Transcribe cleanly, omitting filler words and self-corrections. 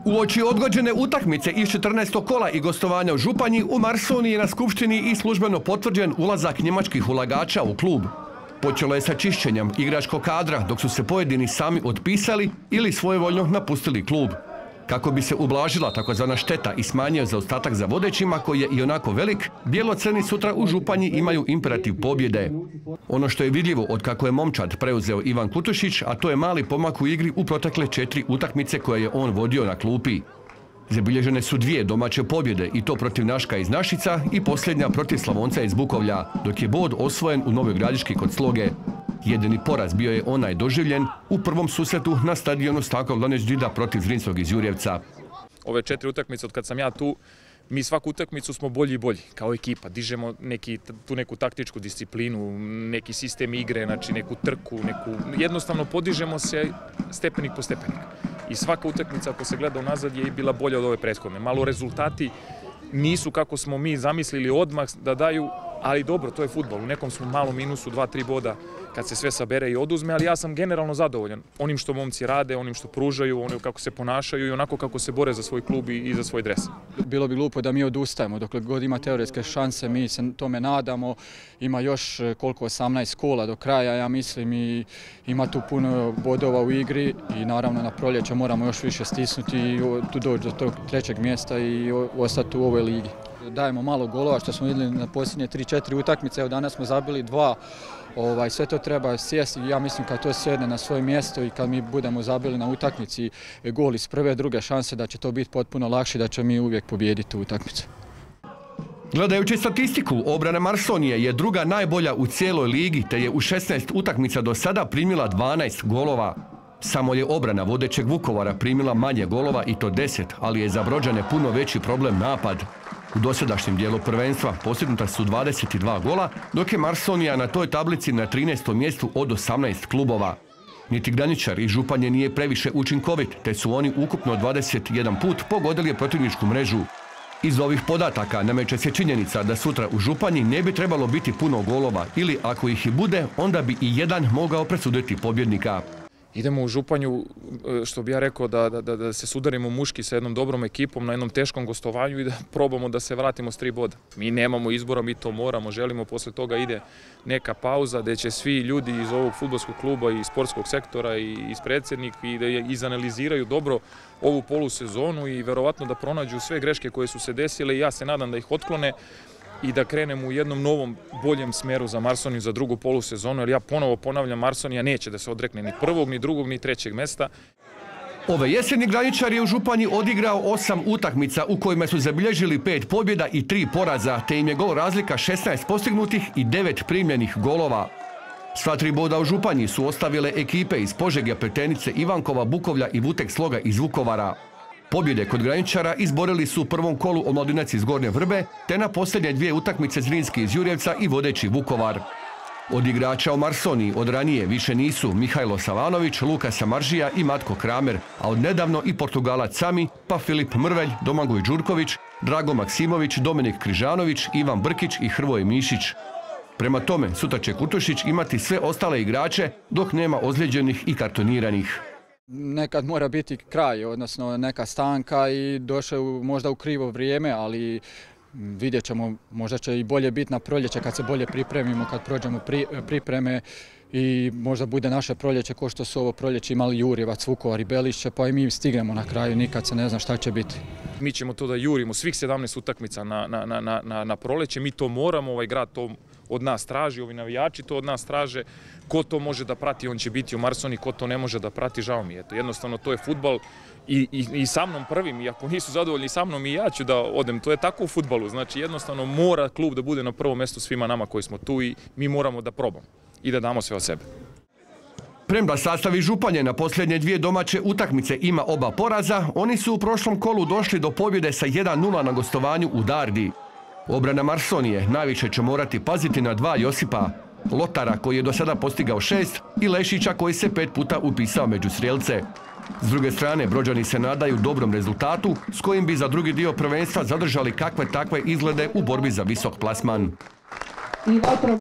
Uoči odgođene utakmice iz 14. kola i gostovanja u Županji, u Marsoniji je na skupštini i službeno potvrđen ulazak njemačkih ulagača u klub. Počelo je sa čišćenjem igračkog kadra, dok su se pojedini sami otpisali ili svojevoljno napustili klub. Kako bi se ublažila takozvana šteta i smanjio zaostatak za vodećima, koji je ionako velik, bijelo-crni sutra u Županji imaju imperativ pobjede. Ono što je vidljivo od kako je momčad preuzeo Ivan Kutušić, a to je mali pomak u igri u protekle 4 utakmice koje je on vodio na klupi. Zabilježene su 2 domaće pobjede, i to protiv Naška iz Našica i posljednja protiv Slavonca iz Bukovlja, dok je bod osvojen u Novoj Gradiški kod Sloge. Jedini poraz bio je onaj doživljen u prvom susretu na stadionu Stanko Vlaneć Dida protiv Zrinskog iz Jurjevca. Ove 4 utakmice od kad sam ja tu, mi svaku utakmicu smo bolji i bolji kao ekipa. Dižemo tu neku taktičku disciplinu, neki sistem igre, znači neku trku, jednostavno podižemo se stepenik po stepenik. I svaka utakmica, ako se gleda unazad, je i bila bolja od ove prethodne. Malo rezultati nisu kako smo mi zamislili odmah da daju, ali dobro, to je fudbal. U nekom smo malom minusu, 2-3 boda kad se sve sabere i oduzme, ali ja sam generalno zadovoljan onim što momci rade, onim što pružaju, onim kako se ponašaju i onako kako se bore za svoj klub i za svoj dres. Bilo bi glupo da mi odustajemo, dokle god ima teoretske šanse, mi se tome nadamo. Ima još koliko 18 kola do kraja, ja mislim, i ima tu puno bodova u igri i naravno na proljeće moramo još više stisnuti i tu doći do tog 3. mjesta i ostati u ovoj ligi. Dajemo malo golova, što smo vidjeli na posljednje 3-4 utakmice, evo danas smo zabili 2. Sve to treba sjesti i ja mislim kad to sjedne na svoje mjesto i kad mi budemo zabili na utakmici gol iz prve, druge šanse, da će to biti potpuno lakše, da će mi uvijek pobijediti tu utakmicu. Gledajući statistiku, obrana Marsonije je druga najbolja u cijeloj ligi, te je u 16 utakmica do sada primila 12 golova. Samo je obrana vodećeg Vukovara primila manje golova, i to 10, ali je za Brođane puno veći problem napad. U dosadašnjem dijelu prvenstva postignuta su 22 gola, dok je Marsonija na toj tablici na 13. mjestu od 18 klubova. Niti Graničar i Županje nije previše učinkovit, te su oni ukupno 21 put pogodili protivničku mrežu. Iz ovih podataka nameće se činjenica da sutra u Županji ne bi trebalo biti puno golova, ili ako ih i bude, onda bi i jedan mogao presuditi pobjednika. Idemo u Županju, što bi ja rekao, da se sudarimo muški sa jednom dobrom ekipom na jednom teškom gostovanju i da probamo da se vratimo s 3 boda. Mi nemamo izbora, mi to moramo, želimo, posle toga ide neka pauza gdje će svi ljudi iz ovog fudbalskog kluba i sportskog sektora i iz predsjednika i da izanaliziraju dobro ovu polusezonu i verovatno da pronađu sve greške koje su se desile i ja se nadam da ih otklone i da krenemo u jednom novom, boljem smeru za Marsoniju za drugu polusezonu, jer ja ponovo ponavljam, Marsonija neće da se odrekne ni 1., ni 2., ni 3. mjesta. Ove jeseni Graničar je u Županji odigrao 8 utakmica u kojima su zabilježili 5 pobjeda i 3 poraza, te im je gol razlika 16 postignutih i 9 primljenih golova. Sva 3 boda u Županji su ostavile ekipe iz Požege, Pleternice, Ivankova, Bukovlja i Vutek Sloga iz Vukovara. Pobjede kod Graničara izborili su u prvom kolu Omladinac iz Gornje Vrbe, te na posljednje 2 utakmice Zrinski iz Jurjevca i vodeći Vukovar. Od igrača u Marsoniji od ranije više nisu Mihajlo Savanović, Luka Samaržija i Matko Kramer, a od nedavno i Portugalac Sami, pa Filip Mrvelj, Domagoj Đurković, Drago Maksimović, Dominik Križanović, Ivan Brkić i Hrvoje Mišić. Prema tome, sutra će Kutušić imati sve ostale igrače, dok nema ozlijeđenih i kartoniranih. Nekad mora biti kraj, odnosno neka stanka i došao možda u krivo vrijeme, ali vidjet ćemo, možda će i bolje biti na proljeće kad se bolje pripremimo, kad prođemo pripreme i možda bude naše proljeće ko što su ovo proljeće imali Jurjevac, Vukovar i Belišće, pa i mi stignemo na kraju, nikad se ne zna šta će biti. Mi ćemo to da jurimo svih 17 utakmica na proleće, mi to moramo, ovaj grad to od nas traži, ovi navijači to od nas traže. Ko to može da prati, on će biti u Marsoniji, ko to ne može da prati, žao mi je. Jednostavno, to je fudbal i sa mnom prvim, i ako nisu zadovoljni sa mnom i ja ću da odem. To je tako u fudbalu, znači jednostavno mora klub da bude na prvom mjestu svima nama koji smo tu i mi moramo da probamo i da damo sve od sebe. Premda sastavi Županje na posljednje 2 domaće utakmice ima oba poraza, oni su u prošlom kolu došli do pobjede sa 1-0 na gostovanju u Dardi. Obrana Marsonije najviše će morati paziti na 2 Josipa, Lotara koji je do sada postigao 6 i Lešića koji se 5 puta upisao među strijelce. S druge strane, Brođani se nadaju dobrom rezultatu s kojim bi za drugi dio prvenstva zadržali kakve takve izglede u borbi za visok plasman.